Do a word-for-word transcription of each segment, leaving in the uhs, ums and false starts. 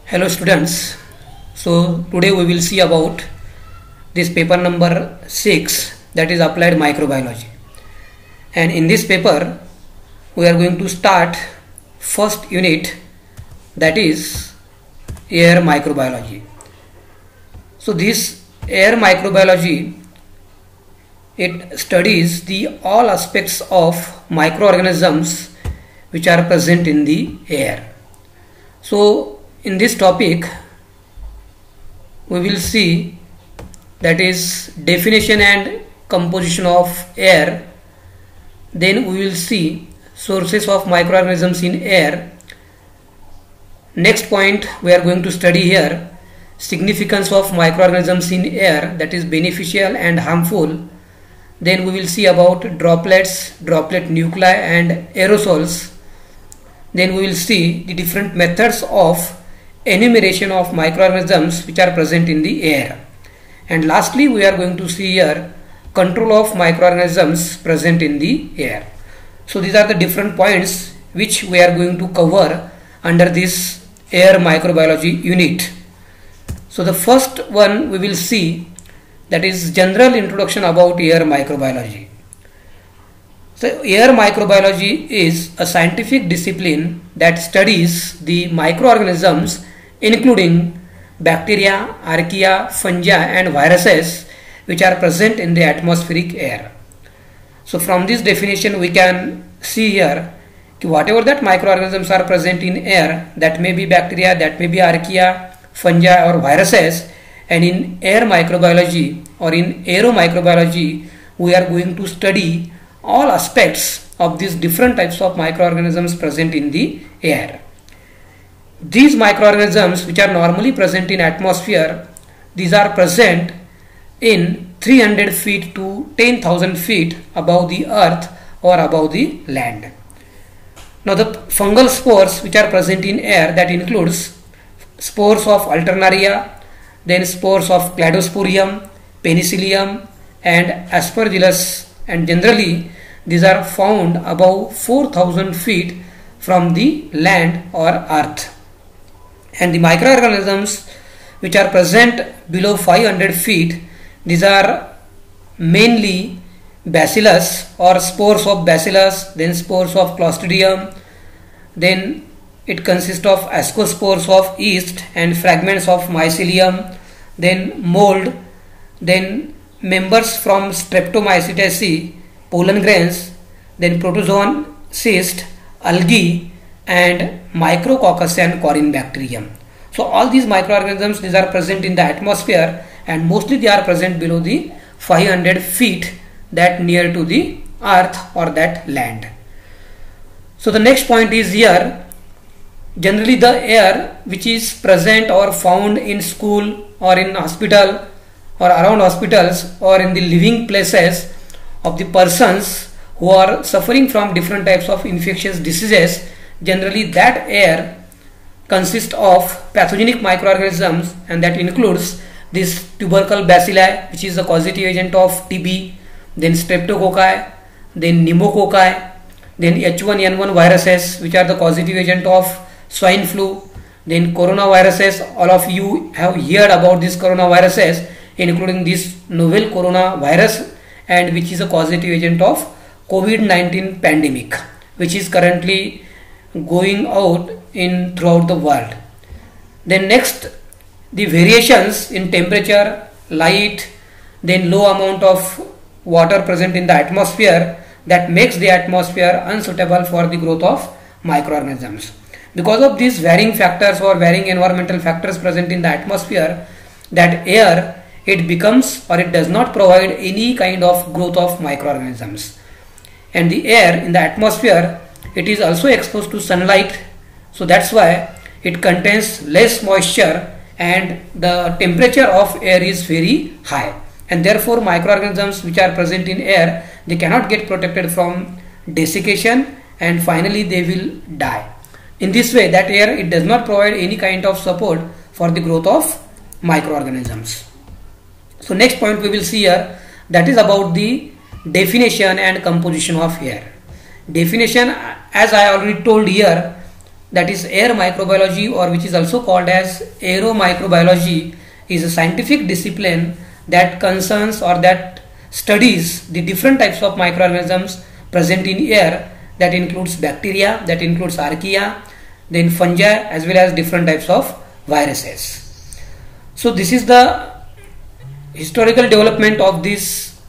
Hello students, so today we will see about this paper number six, that is applied microbiology, and in this paper we are going to start first unit, that is air microbiology. So this air microbiology, it studies the all aspects of microorganisms which are present in the air. So in this topic we will see, that is definition and composition of air, then we will see sources of microorganisms in air. Next point we are going to study here significance of microorganisms in air, that is beneficial and harmful. Then we will see about droplets, droplet nuclei and aerosols. Then we will see the different methods of enumeration of microorganisms which are present in the air. And lastly we are going to see here control of microorganisms present in the air. So these are the different points which we are going to cover under this air microbiology unit. So the first one we will see, that is general introduction about air microbiology. So air microbiology is a scientific discipline that studies the microorganisms including bacteria, archaea, fungi and viruses which are present in the atmospheric air. So from this definition we can see here whatever that microorganisms are present in air, that may be bacteria, that may be archaea, fungi or viruses, and in air microbiology or in aeromicrobiology we are going to study all aspects of these different types of microorganisms present in the air. These microorganisms which are normally present in atmosphere, these are present in three hundred feet to ten thousand feet above the earth or above the land. Now the fungal spores which are present in air, that includes spores of Alternaria, then spores of Cladosporium, Penicillium and Aspergillus, and generally these are found above four thousand feet from the land or earth. And the microorganisms which are present below five hundred feet, these are mainly bacillus or spores of bacillus, then spores of Clostridium, then it consists of ascospores of yeast and fragments of mycelium, then mold, then members from Streptomycetaceae, pollen grains, then protozoan cyst, algae and Micrococcus and Corynebacterium. So all these microorganisms, these are present in the atmosphere and mostly they are present below the five hundred feet, that near to the earth or that land. So the next point is here, generally the air which is present or found in school or in hospital or around hospitals or in the living places of the persons who are suffering from different types of infectious diseases, generally that air consists of pathogenic microorganisms, and that includes this tubercle bacilli which is the causative agent of T B, then streptococci, then pneumococci, then H one N one viruses which are the causative agent of swine flu, then coronaviruses. All of you have heard about these coronaviruses, including this novel coronavirus, and which is a causative agent of COVID nineteen pandemic, which is currently going out in throughout the world. Then next, the variations in temperature, light, then low amount of water present in the atmosphere, that makes the atmosphere unsuitable for the growth of microorganisms. Because of these varying factors or varying environmental factors present in the atmosphere, that air, it becomes or it does not provide any kind of growth of microorganisms. And the air in the atmosphere, it is also exposed to sunlight, so that's why it contains less moisture and the temperature of air is very high, and therefore microorganisms which are present in air, they cannot get protected from desiccation and finally they will die. In this way, that air, it does not provide any kind of support for the growth of microorganisms. So next point we will see here, that is about the definition and composition of air. Definition, as I already told here, that is air microbiology, or which is also called as aeromicrobiology, is a scientific discipline that concerns or that studies the different types of microorganisms present in air. That includes bacteria, that includes archaea, then fungi, as well as different types of viruses. So this is the historical development of this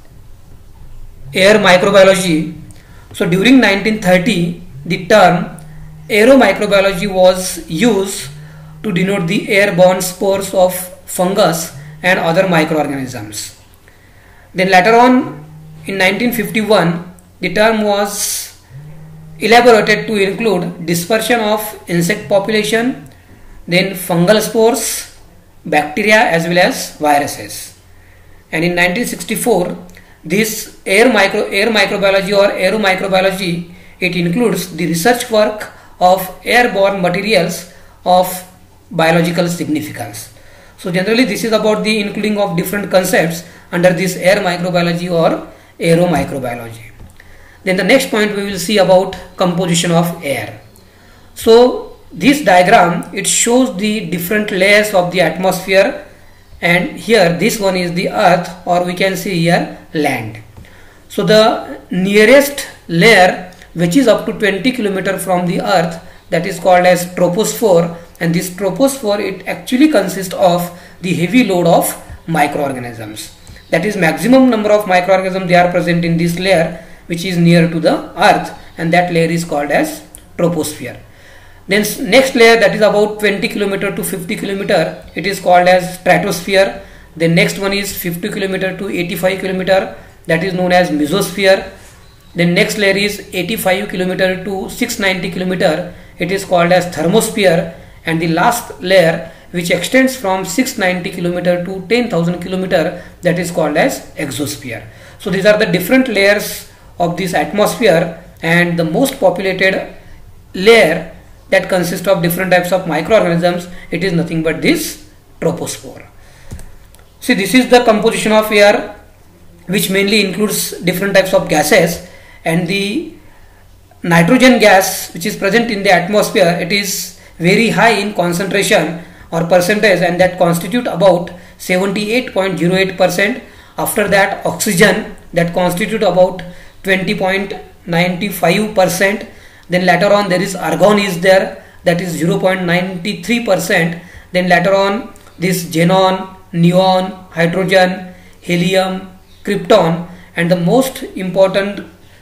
air microbiology. So during nineteen thirty, the term aeromicrobiology was used to denote the airborne spores of fungus and other microorganisms. Then later on, in nineteen fifty-one, the term was elaborated to include dispersion of insect population, then fungal spores, bacteria, as well as viruses. And in nineteen sixty-four, this air micro air microbiology or aeromicrobiology, it includes the research work of airborne materials of biological significance. So generally this is about the including of different concepts under this air microbiology or aeromicrobiology. Then the next point we will see about composition of air. So this diagram, it shows the different layers of the atmosphere, and here this one is the earth, or we can see here land. So the nearest layer, which is up to twenty kilometers from the earth, that is called as troposphere, and this troposphere, it actually consists of the heavy load of microorganisms. That is maximum number of microorganisms they are present in this layer, which is near to the earth, and that layer is called as troposphere. Then next layer, that is about twenty kilometers to fifty kilometers, it is called as stratosphere. The next one is fifty kilometers to eighty-five kilometers, that is known as mesosphere. The next layer is eighty-five kilometers to six hundred ninety kilometers, it is called as thermosphere. And the last layer, which extends from six hundred ninety kilometers to ten thousand kilometers, that is called as exosphere. So these are the different layers of this atmosphere, and the most populated layer that consists of different types of microorganisms, it is nothing but this troposphere. See, this is the composition of air, which mainly includes different types of gases, and the nitrogen gas which is present in the atmosphere, it is very high in concentration or percentage, and that constitute about seventy-eight point zero eight percent. After that, oxygen, that constitute about twenty point nine five percent. Then later on there is argon is there, that is zero point nine three percent. Then later on this xenon, neon, hydrogen, helium, krypton, and the most important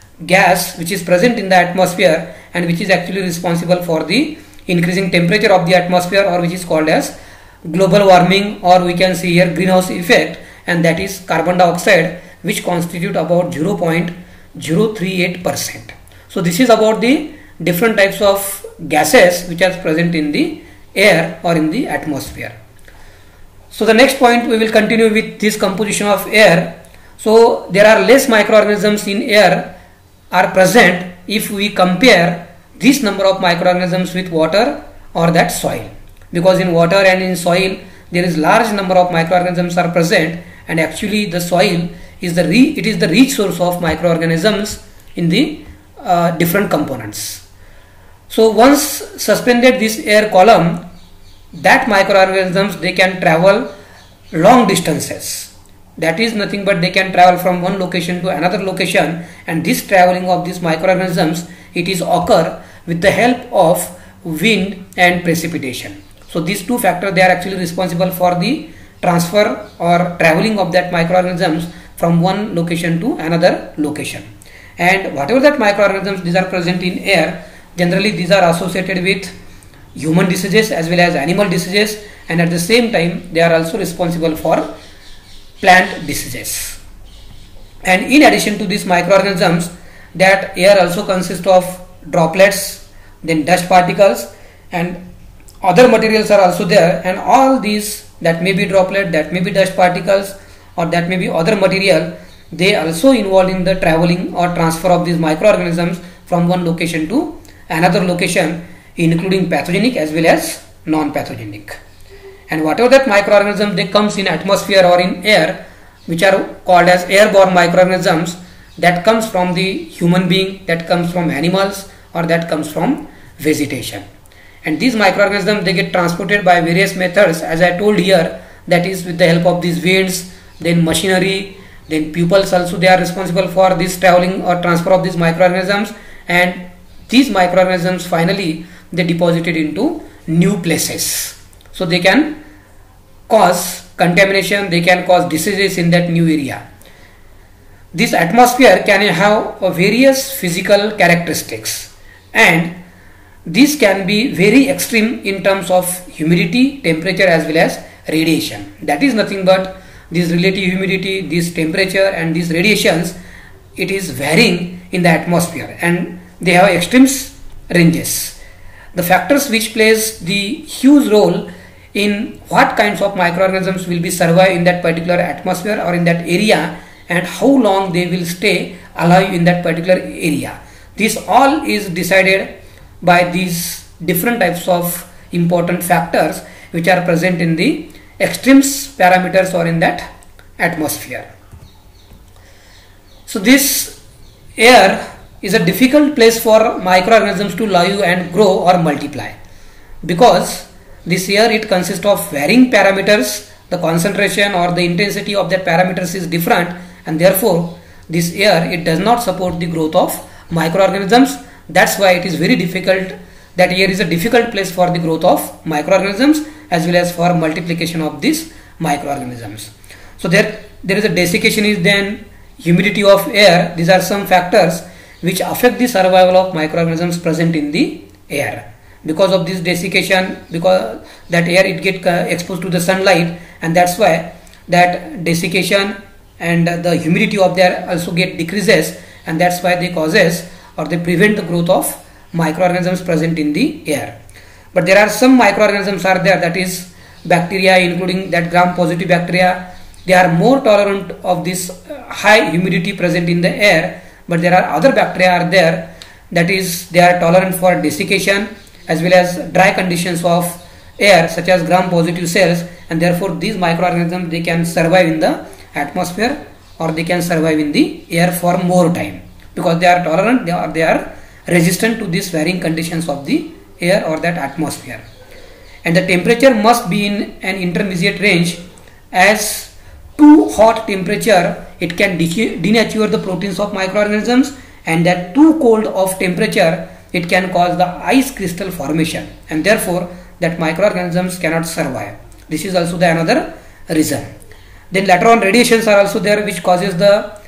gas which is present in the atmosphere and which is actually responsible for the increasing temperature of the atmosphere, or which is called as global warming, or we can see here greenhouse effect, and that is carbon dioxide, which constitute about zero point zero three eight percent. So this is about the different types of gases which are present in the air or in the atmosphere. So the next point, we will continue with this composition of air. So there are less microorganisms in air are present if we compare this number of microorganisms with water or that soil, because in water and in soil there is large number of microorganisms are present, and actually the soil is the re it is the rich source of microorganisms in the uh, different components. So once suspended this air column, that microorganisms, they can travel long distances. That is nothing but they can travel from one location to another location, and this traveling of these microorganisms, it is occur with the help of wind and precipitation. So these two factors, they are actually responsible for the transfer or traveling of that microorganisms from one location to another location. And whatever that microorganisms these are present in air, generally these are associated with human diseases as well as animal diseases, and at the same time they are also responsible for plant diseases. And in addition to these microorganisms, that air also consists of droplets, then dust particles, and other materials are also there, and all these, that may be droplet, that may be dust particles, or that may be other material, they also involved in the traveling or transfer of these microorganisms from one location to another location, including pathogenic as well as non-pathogenic. And whatever that microorganism they comes in atmosphere or in air, which are called as airborne microorganisms, that comes from the human being, that comes from animals, or that comes from vegetation. and these microorganisms, they get transported by various methods, as I told here, that is with the help of these winds, then machinery, then pupils also they are responsible for this traveling or transfer of these microorganisms, and these microorganisms finally they deposited into new places. So they can cause contamination, they can cause diseases in that new area. This atmosphere can have a various physical characteristics, and these can be very extreme in terms of humidity, temperature as well as radiation. That is nothing but this relative humidity, this temperature and these radiations, it is varying in the atmosphere and they have extreme ranges. The factors which plays the huge role in what kinds of microorganisms will be survive in that particular atmosphere or in that area, and how long they will stay alive in that particular area. This all is decided by these different types of important factors which are present in the extremes parameters or in that atmosphere. So this air is a difficult place for microorganisms to live and grow or multiply, because this air, it consists of varying parameters. The concentration or the intensity of that parameters is different, and therefore this air, it does not support the growth of microorganisms. That's why it is very difficult, that air is a difficult place for the growth of microorganisms as well as for multiplication of these microorganisms. So there there is a desiccation is then humidity of air. These are some factors which affect the survival of microorganisms present in the air. Because of this desiccation, because that air it get uh, exposed to the sunlight, and that's why that desiccation and uh, the humidity of the air also get decreases, and that's why they causes or they prevent the growth of microorganisms present in the air. But there are some microorganisms are there, that is bacteria, including that gram positive bacteria. They are more tolerant of this high humidity present in the air, but there are other bacteria are there, that is they are tolerant for desiccation as well as dry conditions of air, such as gram positive cells, and therefore these microorganisms they can survive in the atmosphere or they can survive in the air for more time, because they are tolerant, they are, they are resistant to these varying conditions of the air or that atmosphere. And the temperature must be in an intermediate range, as too hot temperature it can denature the proteins of microorganisms, and that too cold of temperature it can cause the ice crystal formation, and therefore that microorganisms cannot survive. This is also the another reason. Then later on radiations are also there, which causes the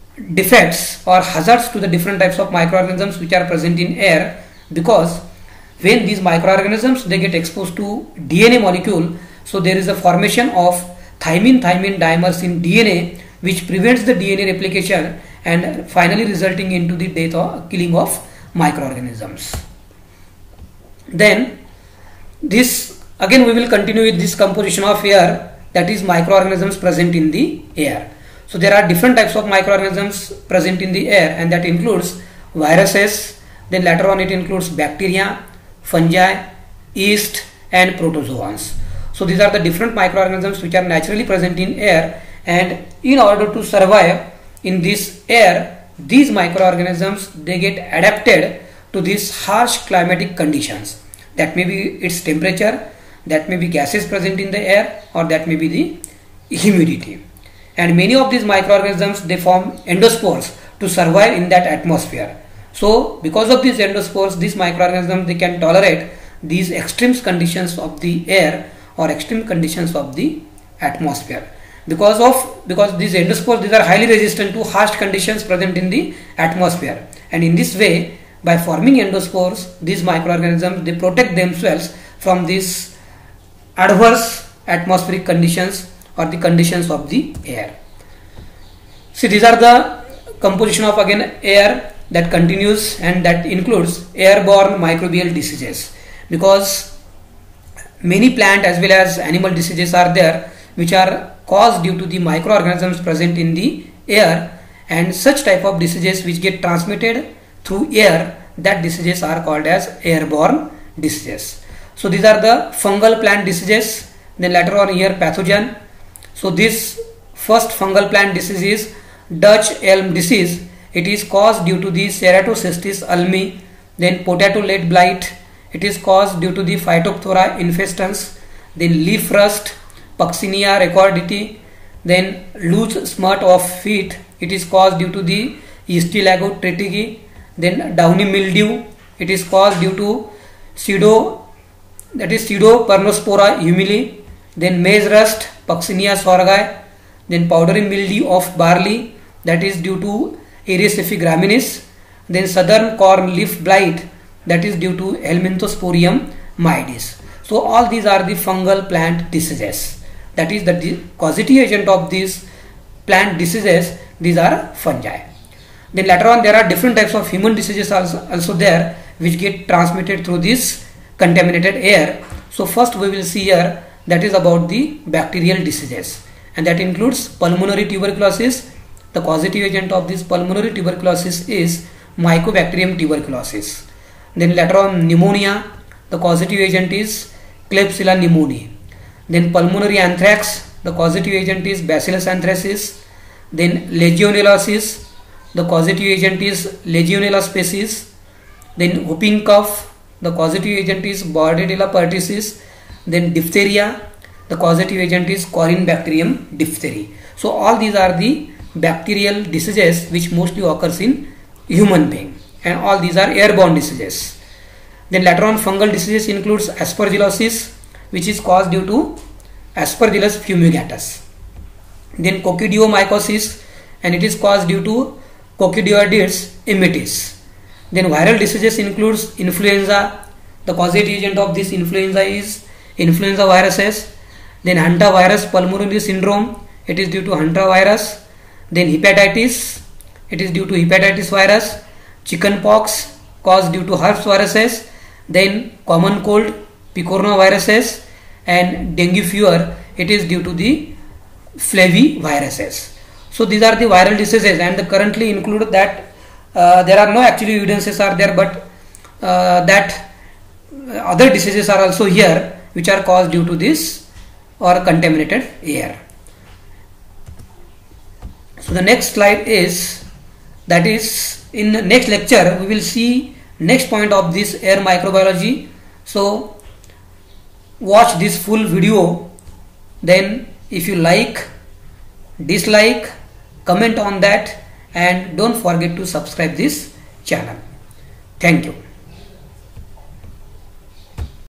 defects or hazards to the different types of microorganisms which are present in air, because when these microorganisms they get exposed to D N A molecule, so there is a formation of thymine thymine dimers in D N A which prevents the D N A replication and finally resulting into the death or killing of microorganisms. Then this again we will continue with this composition of air, that is microorganisms present in the air. So there are different types of microorganisms present in the air, and that includes viruses, then later on it includes bacteria, fungi, yeast and protozoans. So these are the different microorganisms which are naturally present in air, and in order to survive in this air, these microorganisms they get adapted to these harsh climatic conditions. That may be its temperature, that may be gases present in the air, or that may be the humidity. And many of these microorganisms they form endospores to survive in that atmosphere. So because of these endospores, these microorganisms they can tolerate these extreme conditions of the air or extreme conditions of the atmosphere. Because of because these endospores these are highly resistant to harsh conditions present in the atmosphere, and in this way, by forming endospores, these microorganisms they protect themselves from these adverse atmospheric conditions or the conditions of the air. See, these are the composition of again air that continues, and that includes airborne microbial diseases, because many plant as well as animal diseases are there which are caused due to the microorganisms present in the air, and such type of diseases which get transmitted through air, that diseases are called as airborne diseases. So these are the fungal plant diseases, then later on here pathogen. So this first fungal plant disease is Dutch elm disease. It is caused due to the Ceratocystis ulmi, then potato lead blight, it is caused due to the Phytophthora infestans, then leaf rust, Puccinia recordati, then loose smut of feet, it is caused due to the Stylago tretigi, then downy mildew, it is caused due to pseudo, that is Pseudopernospora humili, then maize rust, Puccinia sorghai, then powdery mildew of barley, that is due to Aedes graminis, then southern corn leaf blight, that is due to Helminthosporium myedis. So all these are the fungal plant diseases, that is the causative agent of these plant diseases, these are fungi. Then later on there are different types of human diseases also, also there, which get transmitted through this contaminated air. So first we will see here, that is about the bacterial diseases, and that includes pulmonary tuberculosis. The causative agent of this pulmonary tuberculosis is Mycobacterium tuberculosis. Then later on pneumonia, the causative agent is Klebsiella pneumoniae. Then pulmonary anthrax, the causative agent is Bacillus anthracis. Then legionellosis, the causative agent is Legionella species. Then whooping cough, the causative agent is Bordetella pertussis. Then diphtheria, the causative agent is Corynebacterium diphtheria. So all these are the bacterial diseases which mostly occurs in human being, and all these are airborne diseases. Then later on fungal diseases includes aspergillosis, which is caused due to Aspergillus fumigatus. Then coccidiomycosis, and it is caused due to Coccidioides immitis. Then viral diseases includes influenza. The causative agent of this influenza is influenza viruses. Then hantavirus pulmonary syndrome, it is due to hantavirus. Then hepatitis, it is due to hepatitis virus. Chickenpox, caused due to herpes viruses. Then common cold, picornaviruses. And dengue fever, it is due to the flaviviruses. So these are the viral diseases, and the currently include that uh, there are no actually evidences are there, but uh, that other diseases are also here which are caused due to this or contaminated air. So the next slide is, that is in the next lecture we will see next point of this air microbiology. So watch this full video, then if you like, dislike, comment on that, and don't forget to subscribe this channel. Thank you.